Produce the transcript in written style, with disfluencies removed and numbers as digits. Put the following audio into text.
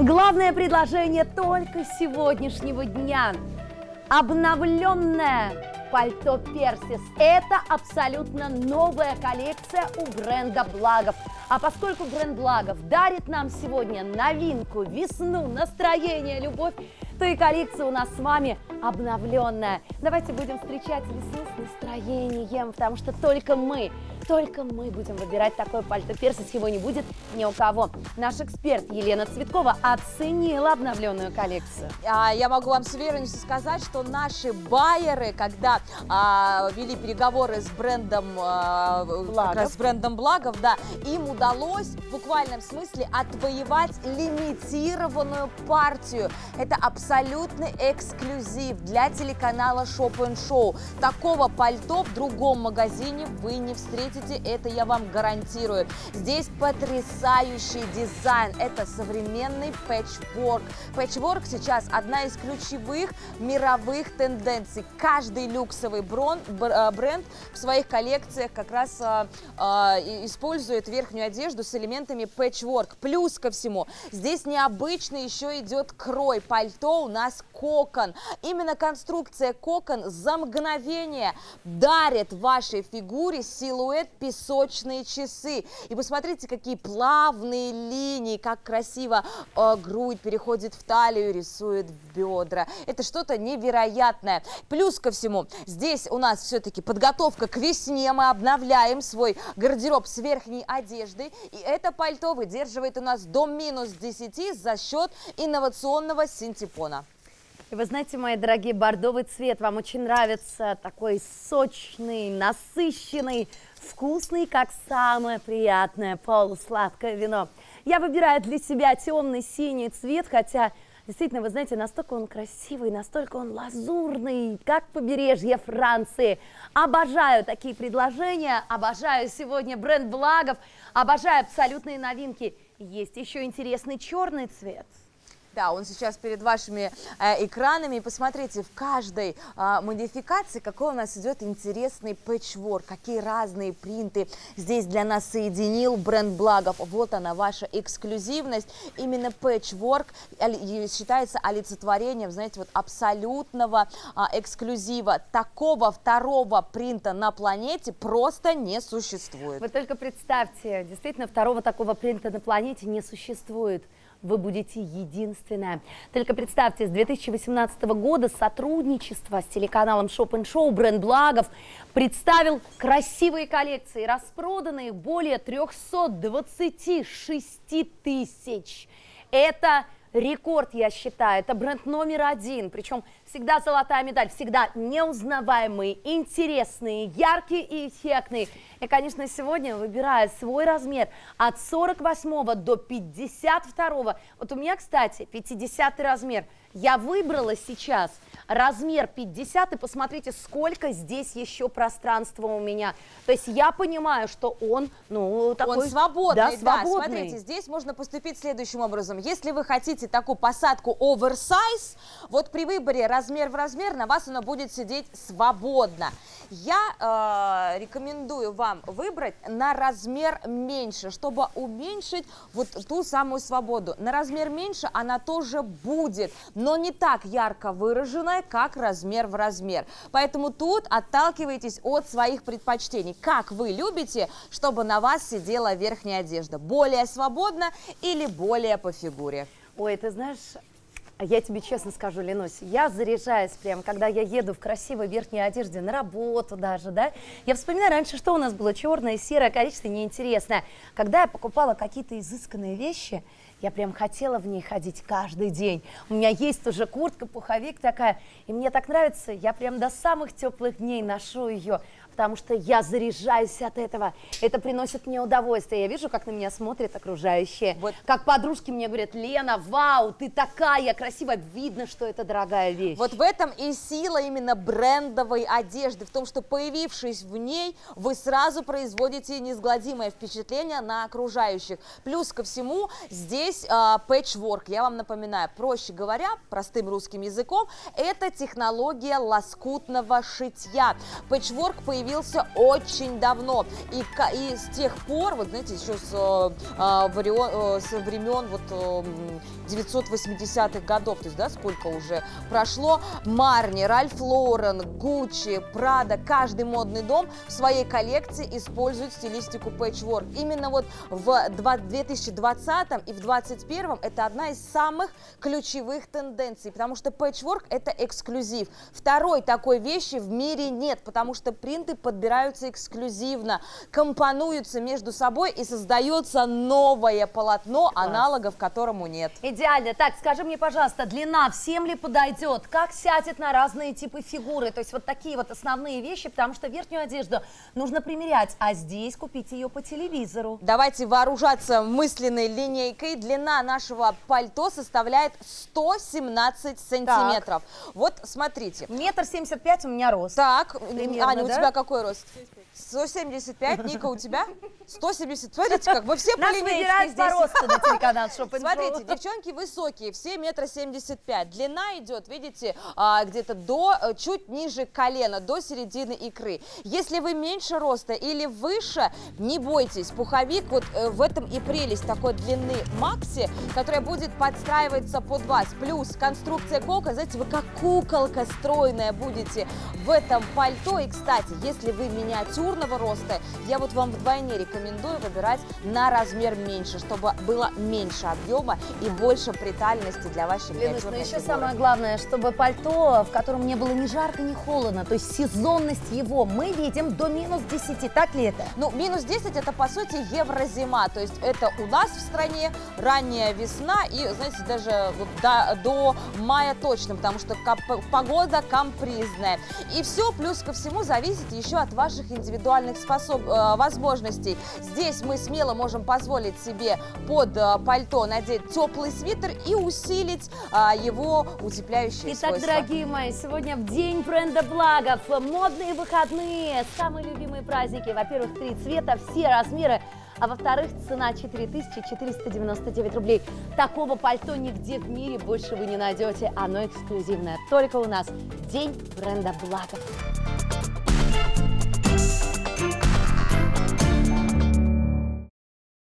Главное предложение только сегодняшнего дня. Обновленное пальто Persis. Это абсолютно новая коллекция у бренда Благов. А поскольку бренд Благов дарит нам сегодня новинку, весну, настроение, любовь, то и коллекция у нас с вами обновленная. Давайте будем встречать весну с настроением, потому что только мы будем выбирать такое пальто Persis, его не будет ни у кого. Наш эксперт Елена Цветкова оценила обновленную коллекцию. Я могу вам с уверенностью сказать, что наши байеры, когда вели переговоры с брендом Благов, да, им удалось в буквальном смысле отвоевать лимитированную партию. Это абсолютный эксклюзив для телеканала Shop & Show. Такого пальто в другом магазине вы не встретите, это я вам гарантирую. Здесь потрясающий дизайн, это современный пэтчворк. Пэтчворк сейчас одна из ключевых мировых тенденций. Каждый люксовый бренд в своих коллекциях как раз использует верхнюю одежду с элементами пэтчворк. Плюс ко всему, здесь необычно еще идет крой. Пальто у нас кокон. Именно конструкция кокон за мгновение дарит вашей фигуре силуэт песочные часы. И посмотрите, какие плавные линии, как красиво грудь переходит в талию, рисует в бедра. Это что-то невероятное. Плюс ко всему, здесь у нас все-таки подготовка к весне. Мы обновляем свой гардероб с верхней одеждой. И это пальто выдерживает у нас до -10 за счет инновационного синтепона. И вы знаете, мои дорогие, бордовый цвет вам очень нравится, такой сочный, насыщенный, вкусный, как самое приятное полусладкое вино. Я выбираю для себя темный синий цвет, хотя действительно, вы знаете, настолько он красивый, настолько он лазурный, как побережье Франции. Обожаю такие предложения, обожаю сегодня бренд Благов, обожаю абсолютные новинки. Есть еще интересный черный цвет. Да, он сейчас перед вашими экранами. Посмотрите, в каждой модификации какой у нас идет интересный пэтчворк, какие разные принты здесь для нас соединил бренд Благов. Вот она, ваша эксклюзивность. Именно пэтчворк считается олицетворением, знаете, вот абсолютного эксклюзива. Такого второго принта на планете просто не существует. Вы только представьте, действительно, второго такого принта на планете не существует. Вы будете единственная. Только представьте, с 2018 года сотрудничество с телеканалом Shop & Show бренд Благов представил красивые коллекции, распроданные более 326 тысяч. Это рекорд, я считаю, это бренд №1, причем всегда золотая медаль, всегда неузнаваемые, интересные, яркие и эффектные. И, конечно, сегодня, выбирая свой размер от 48 до 52, вот у меня, кстати, 50 размер, я выбрала сейчас размер 50, и посмотрите, сколько здесь еще пространства у меня. То есть я понимаю, что он, такой... Он свободный, да, да. свободный. Смотрите, здесь можно поступить следующим образом. Если вы хотите такую посадку оверсайз, вот при выборе размер в размер на вас оно будет сидеть свободно. Я рекомендую вам выбрать на размер меньше, чтобы уменьшить вот ту самую свободу. На размер меньше она тоже будет, но не так ярко выраженная, как размер в размер. Поэтому тут отталкивайтесь от своих предпочтений. Как вы любите, чтобы на вас сидела верхняя одежда? Более свободно или более по фигуре? Ой, ты знаешь... Я тебе честно скажу, Ленусь, я заряжаюсь прям, когда я еду в красивой верхней одежде на работу даже, да. Я вспоминаю раньше, что у нас было черное, серое, коричневое, неинтересное. Когда я покупала какие-то изысканные вещи, я прям хотела в ней ходить каждый день. У меня есть уже куртка, пуховик такая, и мне так нравится, я прям до самых теплых дней ношу ее, потому что я заряжаюсь от этого. Это приносит мне удовольствие. Я вижу, как на меня смотрят окружающие. Вот. Как подружки мне говорят: Лена, вау, ты такая красивая. Видно, что это дорогая вещь. Вот в этом и сила именно брендовой одежды. В том, что, появившись в ней, вы сразу производите неизгладимое впечатление на окружающих. Плюс ко всему, здесь пэтчворк. Я вам напоминаю, проще говоря, простым русским языком, это технология лоскутного шитья. Пэтчворк появился появился очень давно. И с тех пор, вот знаете, еще с времен вот 980-х годов, то есть, да, сколько уже прошло, Марни, Ральф Лорен, Гуччи, Прада, каждый модный дом в своей коллекции использует стилистику пэтчворк. Именно вот в 2020 и в 2021 это одна из самых ключевых тенденций, потому что пэтчворк это эксклюзив. Второй такой вещи в мире нет, потому что принты подбираются эксклюзивно, компонуются между собой и создается новое полотно, аналогов которому нет. Идеально. Так, скажи мне, пожалуйста, длина всем ли подойдет? Как сядет на разные типы фигуры? То есть вот такие вот основные вещи, потому что верхнюю одежду нужно примерять, а здесь купить ее по телевизору. Давайте вооружаться мысленной линейкой. Длина нашего пальто составляет 117 сантиметров. Вот смотрите. 1,75 м у меня рост. Так, примерно, Аня, да? у тебя какой рост? 175, Ника, у тебя? 170. Смотрите, как вы все по Нас линейке выбирают здесь. по росту на телеканал Shop and Show. Смотрите, девчонки высокие, все 1,75 м. Длина идет, видите, где-то до, чуть ниже колена, до середины икры. Если вы меньше роста или выше, не бойтесь, пуховик, вот в этом и прелесть такой длины макси, которая будет подстраиваться под вас. Плюс конструкция колка, знаете, вы как куколка стройная будете в этом пальто. И, кстати, если вы миниатюрного роста, я вот вам вдвойне рекомендую выбирать на размер меньше, чтобы было меньше объема и больше притальности для вашей Ленусь, но миниатюрной еще фигуры. самое главное, чтобы пальто, в котором не было ни жарко, ни холодно, то есть сезонность его мы видим до -10, так ли это? Ну, -10 это, по сути, еврозима, то есть это у нас в стране ранняя весна и, знаете, даже вот до мая точно, потому что погода капризная. И все, плюс ко всему, зависит еще от ваших индивидуальных возможностей. Здесь мы смело можем позволить себе под пальто надеть теплый свитер и усилить его утепляющие Итак, свойства. дорогие мои, сегодня в день бренда Благов, модные выходные, самые любимые праздники. Во-первых, 3 цвета, все размеры, а во-вторых, цена 4499 рублей. Такого пальто нигде в мире больше вы не найдете, оно эксклюзивное. Только у нас день бренда Благов.